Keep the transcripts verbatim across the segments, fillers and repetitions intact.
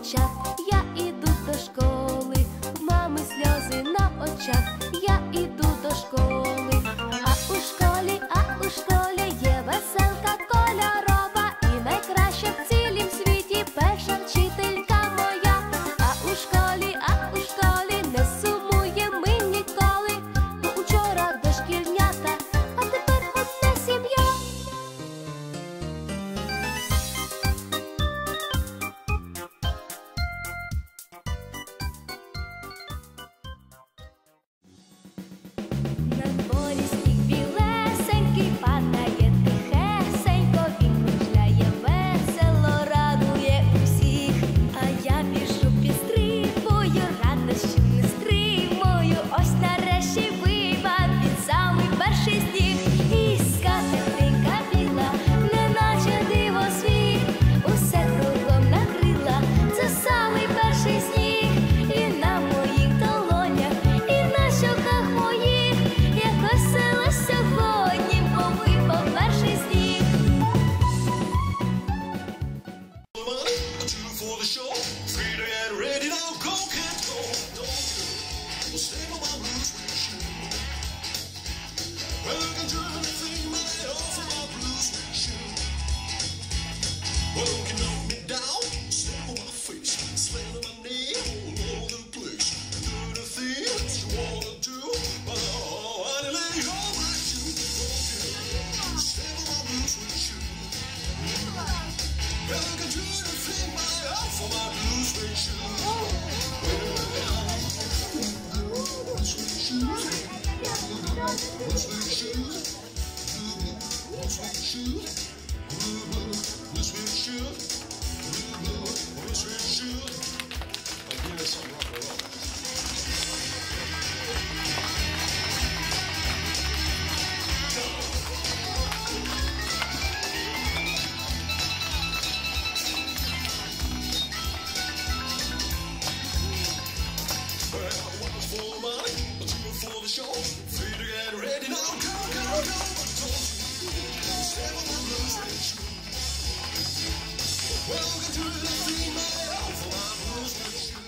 очах, я іду до школи, в мами сльози на очах, я іду до школи. А у школі, а у школі є веселка кольорова, і найкраща в цілім світі перша вчителька моя. А у школі, а у школі не сумуємо ми ніколи, бо учора дошкільнята, а тепер одна сім'я. На дворі сніг білесенький падає тихесенько, він кружляє весело, радує усіх. А я біжу підстрибую, радощів не стримую. Ось нарешті випав він самий перший сніг. І скатертинка біла, неначе диво світ, усе кругом накрила, це самий перший сніг. І на моїх долонях, і на щоках моїх, як весело сьогодні, бо випав перший сніг. Two for the show, three to get ready now, go, can't go, don't you? We'll stay on my blues with you. Well, you can do anything, my all for my blues with you. Well, you can knock me down, step on my face, slam on my knee, all over the place. Do the things you wanna do, but oh, I lay over you, don't you? Step on my blues with you. Well, you can do anything, my all for my blues with you. Blues with you. Blues with you. Blues with you. Blues with you. Blues with you. I'll give you some rock and roll. Well, one for the money, two for the show, three to get ready now, go, go, go. Don't you step on my blues with you. Well, we can do anything, my all for my blues with you.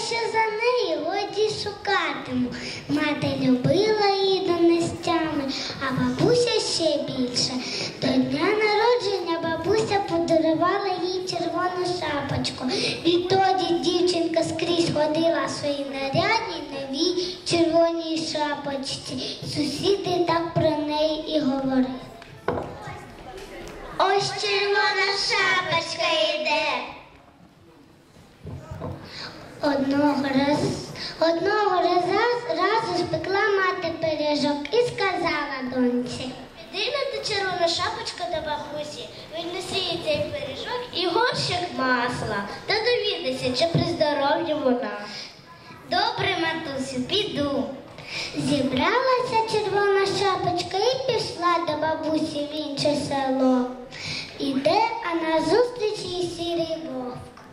що за нею годі шукатиму. Мати любила її донестями, а бабуся ще більше. До дня народження бабуся подарувала їй червону шапочку. Відтоді дівчинка скрізь ходила в своїй нарядній новій червоній шапочці. Сусіди так про неї і говорили. Ось червона шапочка йде. Одного раз, одного разу, разу спекла мати пиріжок і сказала доньці: піди до червона шапочка до бабусі, віднеси їй цей пиріжок і горщик масла, та довідайся, чи при здоров'ї вона. Добре, матусю, піду. Зібралася червона шапочка і пішла до бабусі в інше село. Іде, а назустріч їй сірий вовк.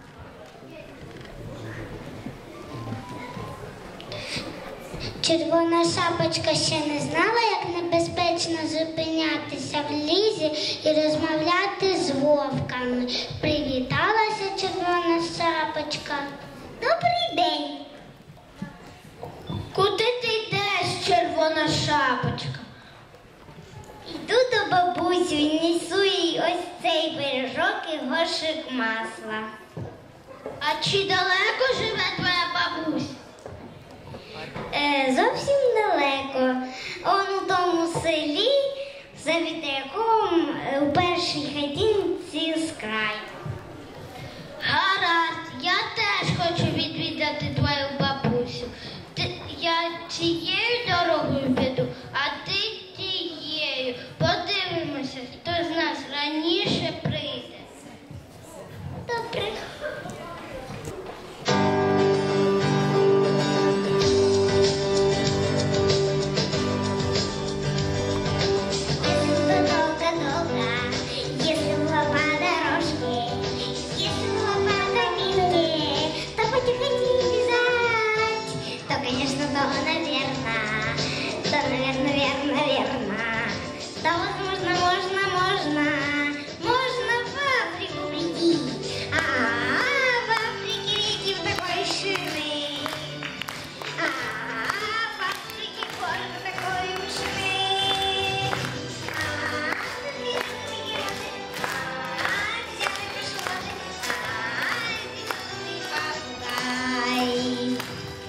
Червона шапочка ще не знала, як небезпечно зупинятися в лісі і розмовляти з вовками. Привіталася червона шапочка. Добрий день. Куди ти йдеш, червона шапочка? Йду до бабусі і несу їй ось цей пиріжок і горщик масла. А чи далеко живе твоя бабуся? Е, зовсім далеко. Он у тому селі, за вітряком, у першій хатинці з краю. Гаразд, я теж хочу відвідати твою бабусю. Ти, я цією дорогою піду, а ти тією. Подивимося, хто з нас раніше прийде. Добре. То, наверно, то, наверно, верно, верно. Да, возможно, можно, можно. Можно в Африку прийти. А, в Африке реки в такой шины. А, в Африке город такой ушины. А, зеленые воды. А, взяли пешеходы. А, зеленый попугай.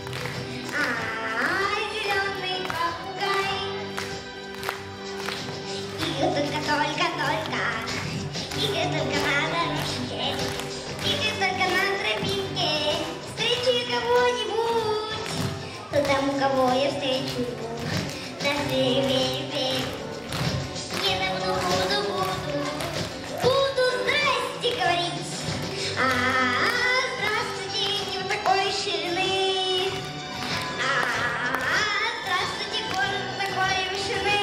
Только-только, игры только на дорожке, игры только на тропинке. Встречу кого-нибудь, то тому, кого я встречу, на дереве. Не буду, буду, буду, буду здрасте говорить. А, здравствуйте, не вот такой ширины. А, здравствуйте, город такой вышины.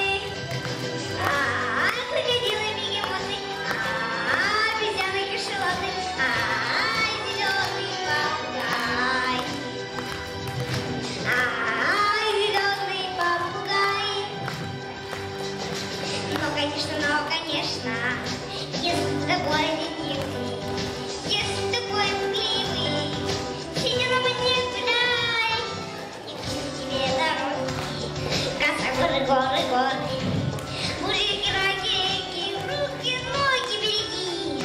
Конечно, но, конечно, если такой ленивый, если такой пугливый, сидя на мне гуляй, никто тебе дороги, коса, горы, горы, горы, мужики, ракеки, руки, ноги береги.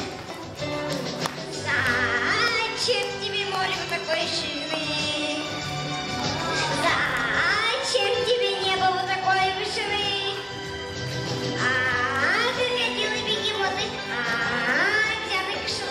Зачем тебе море вот такой ширины? Зачем тебе небо вот такой вышины? А, крокодилы, бегемоты, а, взяны кошелы.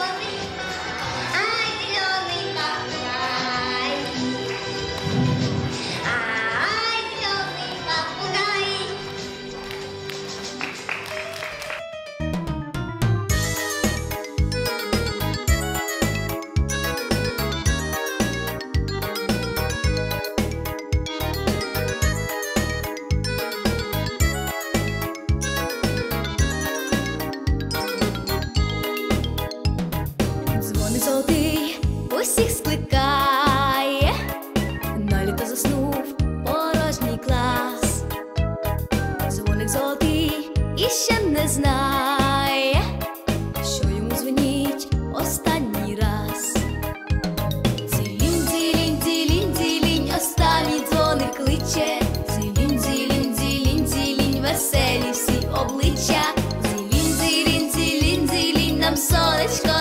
сонечко